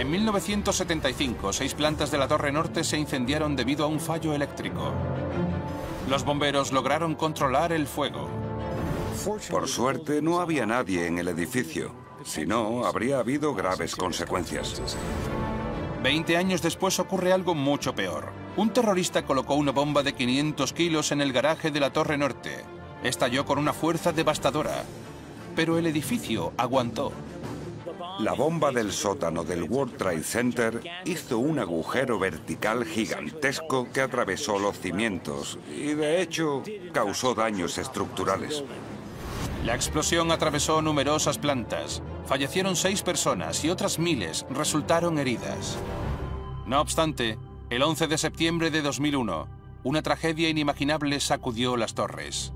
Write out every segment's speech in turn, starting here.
En 1975, 6 plantas de la Torre Norte se incendiaron debido a un fallo eléctrico. Los bomberos lograron controlar el fuego. Por suerte, no había nadie en el edificio. Si no, habría habido graves consecuencias. 20 años después ocurre algo mucho peor. Un terrorista colocó una bomba de 500 kilos en el garaje de la Torre Norte. Estalló con una fuerza devastadora, pero el edificio aguantó. La bomba del sótano del World Trade Center hizo un agujero vertical gigantesco que atravesó los cimientos y, de hecho, causó daños estructurales. La explosión atravesó numerosas plantas. Fallecieron 6 personas y otras miles resultaron heridas. No obstante, el 11 de septiembre de 2001, una tragedia inimaginable sacudió las torres.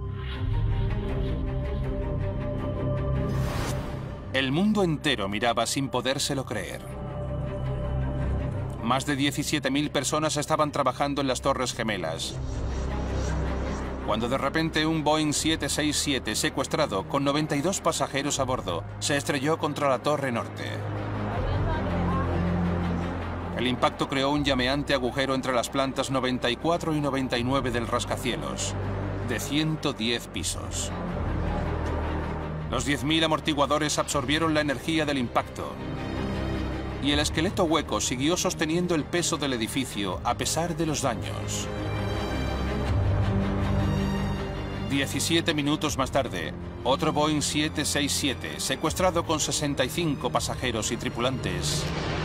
El mundo entero miraba sin podérselo creer. Más de 17.000 personas estaban trabajando en las Torres Gemelas, cuando de repente un Boeing 767 secuestrado con 92 pasajeros a bordo se estrelló contra la Torre Norte. El impacto creó un llameante agujero entre las plantas 94 y 99 del rascacielos, de 110 pisos. Los 10.000 amortiguadores absorbieron la energía del impacto y el esqueleto hueco siguió sosteniendo el peso del edificio a pesar de los daños. 17 minutos más tarde, otro Boeing 767, secuestrado con 65 pasajeros y tripulantes,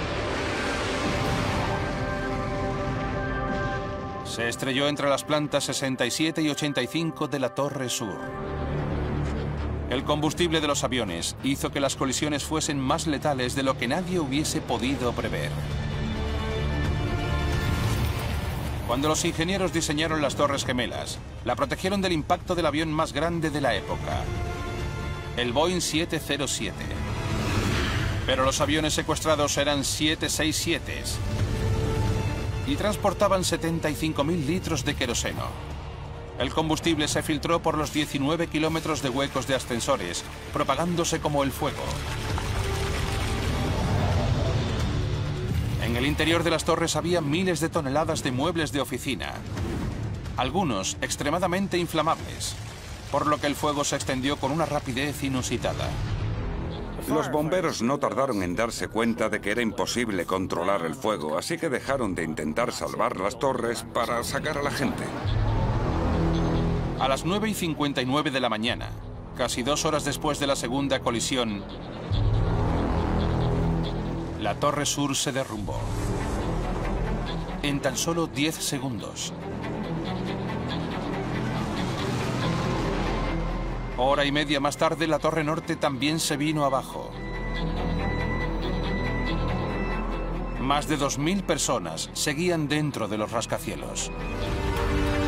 se estrelló entre las plantas 67 y 85 de la Torre Sur. El combustible de los aviones hizo que las colisiones fuesen más letales de lo que nadie hubiese podido prever. Cuando los ingenieros diseñaron las Torres Gemelas, la protegieron del impacto del avión más grande de la época, el Boeing 707. Pero los aviones secuestrados eran 767s y transportaban 75.000 litros de queroseno. El combustible se filtró por los 19 kilómetros de huecos de ascensores, propagándose como el fuego. En el interior de las torres había miles de toneladas de muebles de oficina, algunos extremadamente inflamables, por lo que el fuego se extendió con una rapidez inusitada. Los bomberos no tardaron en darse cuenta de que era imposible controlar el fuego, así que dejaron de intentar salvar las torres para sacar a la gente. A las 9:59 de la mañana, casi 2 horas después de la segunda colisión, la Torre Sur se derrumbó. En tan solo 10 segundos. Hora y media más tarde, la Torre Norte también se vino abajo. Más de 2.000 personas seguían dentro de los rascacielos.